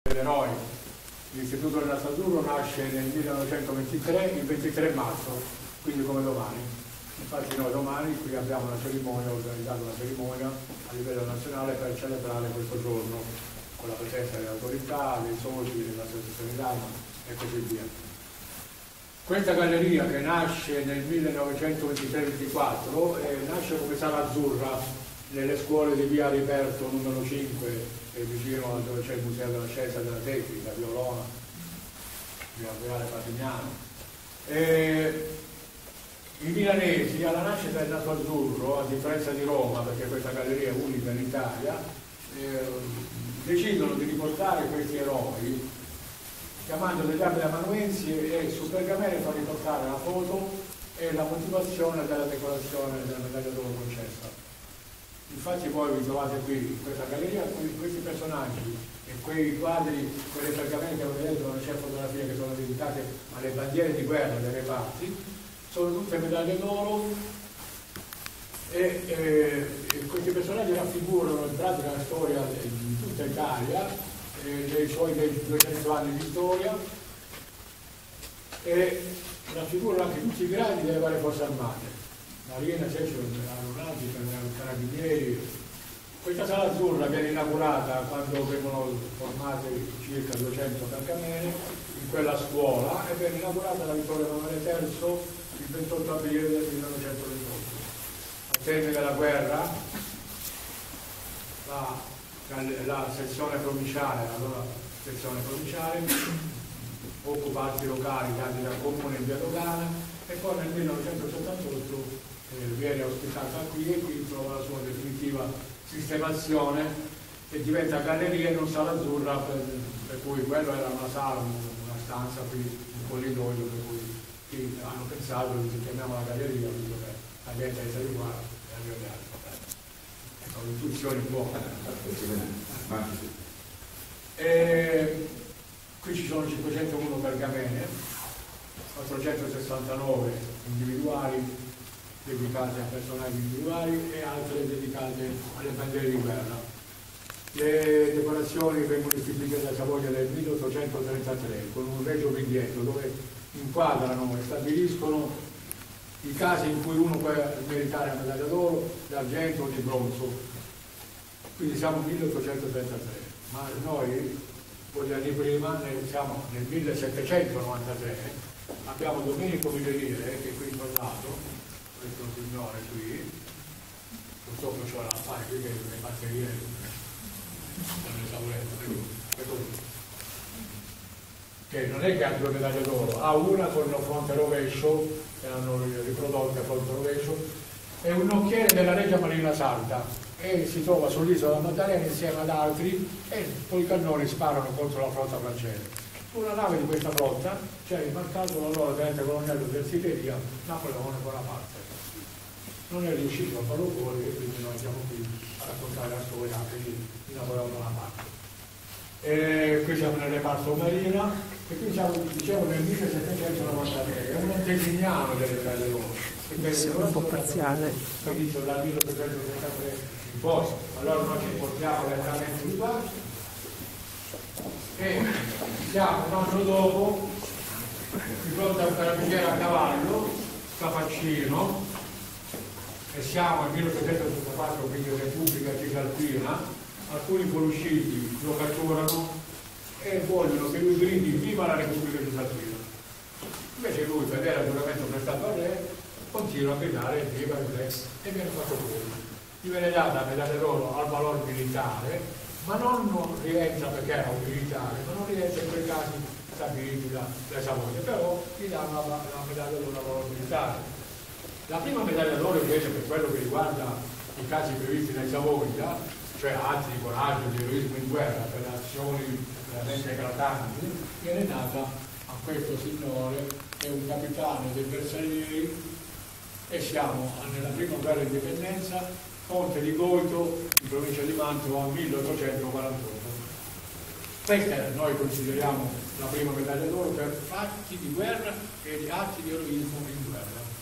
dell'eroe. L'Istituto del Nastro Azzurro nasce nel 1923, il 23 marzo, quindi come domani. Infatti noi domani qui abbiamo una cerimonia, organizzato una cerimonia a livello nazionale per celebrare questo giorno, con la presenza delle autorità, dei soci, dell'associazione d'arma e così via. Questa galleria, che nasce nel 1923-24, nasce come sala azzurra nelle scuole di via Riperto numero 5, vicino a dove c'è il Museo della Scienza e della Tecnica, Violona, via Reale Patignano. I milanesi, alla nascita del Nastro Azzurro, a differenza di Roma, perché questa galleria è unica in Italia, decidono di riportare questi eroi chiamando degli abili amanuensi e su pergamene fa riportare la foto e la motivazione della decorazione della medaglia d'oro concessa. Infatti voi vi trovate qui in questa galleria questi personaggi e quei quadri, quelle pergamene che avete vedete dove c'è fotografie che sono dedicate alle bandiere di guerra dei reparti, sono tutte medaglie d'oro e questi personaggi raffigurano in pratica la storia di tutta Italia, dei suoi 200 anni di storia, e raffigurano anche tutti i gradi delle varie forze armate, Marina, Esercito, Aeronautica, Carabinieri. Questa sala azzurra viene inaugurata quando vengono formate circa 200 pergamene in quella scuola, e viene inaugurata da Vittorio Emanuele III il 28 aprile del 1928. Al termine della guerra la sezione provinciale, allora sezione provinciale, occupa altri locali dati dal comune in via Dogana, e poi nel 1978 viene ospitata qui e qui trova la sua definitiva sistemazione e diventa galleria e non sala azzurra, per cui quello era una sala, una stanza qui, un corridoio, per cui hanno pensato che chiamiamo la galleria, perché la gente è di qua e arriviamo. Sono intuizioni buone. Qui ci sono 501 pergamene, 469 individuali dedicate a personaggi individuali e altre dedicate alle bandiere di guerra. Le decorazioni vengono istituite da Savoia nel 1833 con un regio biglietto dove inquadrano e stabiliscono i casi in cui uno può meritare la medaglia d'oro, d'argento o di bronzo. Quindi siamo nel 1833, ma noi pochi anni prima, siamo nel 1793, abbiamo Domenico Migliere, che è qui parlato, questo signore qui, purtroppo c'ho la fare qui che le batterie non le savolette, che non è che ha 2 medaglie d'oro, ha una con il fronte rovescio, che hanno riprodotte a fronte rovescio, e un nocchiere della Regia Marina Salta, e si trova sull'isola Maddalena insieme ad altri, e poi i cannoni sparano contro la flotta francese. Una nave di questa flotta c'è imbarcato l'allora tenente colonnello di artiglieria Napoleone Bonaparte. Non è riuscito a farlo fuori e quindi noi siamo qui a raccontare la storia anche di Napoleone Bonaparte. Qui siamo nel reparto Marina e qui siamo, dicevo, nel 1793, è un antesignano delle medaglie d'oro. È un po' parziale. Inizio dal 1733 in poi, allora noi ci portiamo lentamente di qua e siamo un anno dopo di fronte a un carabiniere a cavallo, Scafaccino, e siamo nel 1784, quindi Repubblica Cisalpina. Alcuni fuoriusciti lo catturano e vogliono che lui gridi viva la Repubblica Cisalpina. Invece lui, fedele al giuramento prestato al re, continua a gridare viva il re e viene fatto fuori. Gli viene data la medaglia d'oro al valore militare, ma non rientra, perché era un militare, ma non rientra in quei casi stabiliti da Savoia, però gli danno la medaglia d'oro al valore militare. La prima medaglia d'oro invece, per quello che riguarda i casi previsti dai Savoia, cioè atti di coraggio, di eroismo in guerra, per azioni veramente eclatanti, viene data a questo signore, che è un capitano dei Bersaglieri, e siamo nella prima guerra di indipendenza, Ponte di Goito, in provincia di Mantova, 1848. Questa noi consideriamo la prima medaglia d'oro per fatti di guerra e atti di eroismo in guerra.